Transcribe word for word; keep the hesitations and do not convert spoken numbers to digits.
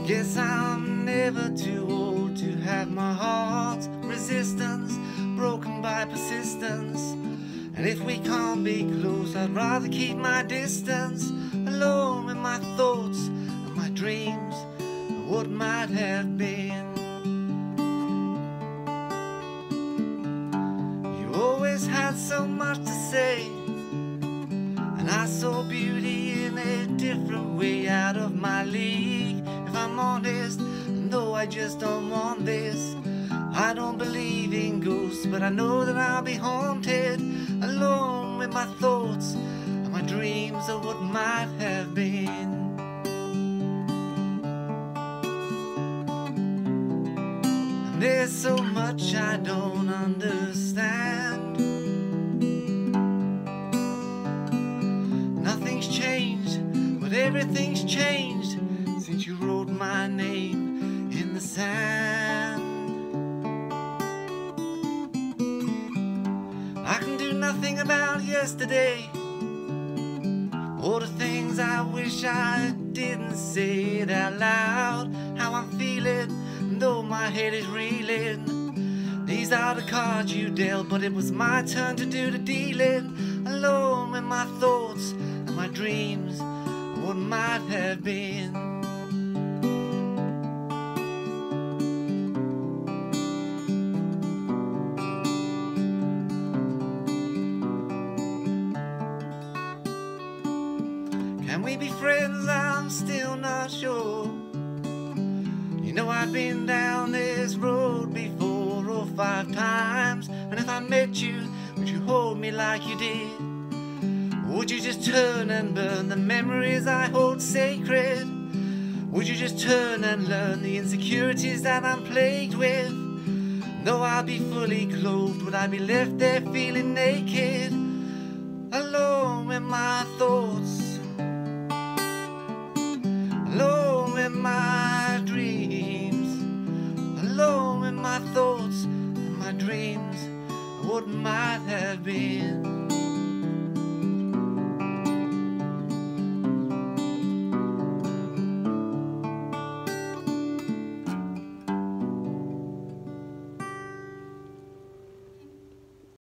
Guess I'm never too old to have my heart's resistance broken by persistence. And if we can't be close, I'd rather keep my distance, alone with my thoughts and my dreams and what might have been. You always had so much to say, and I saw beauty in a different way, out of my league, if I'm honest. No, I just don't want this. I don't believe in ghosts, but I know that I'll be haunted, alone with my thoughts and my dreams of what might have been. And there's so much I don't understand. Nothing's changed, but everything's changed since you wrote my name in the sand. I can do nothing about yesterday, or the things I wish I didn't say it out loud. How I'm feeling, though my head is reeling. These are the cards you dealt, but it was my turn to do the dealing, alone with my thoughts and my dreams of what might have been. Can we be friends? I'm still not sure. You know I've been down this road before or five times, and if I met you, would you hold me like you did? Or would you just turn and burn the memories I hold sacred? Would you just turn and learn the insecurities that I'm plagued with? Though I'll be fully clothed, would I be left there feeling naked, alone with my thoughts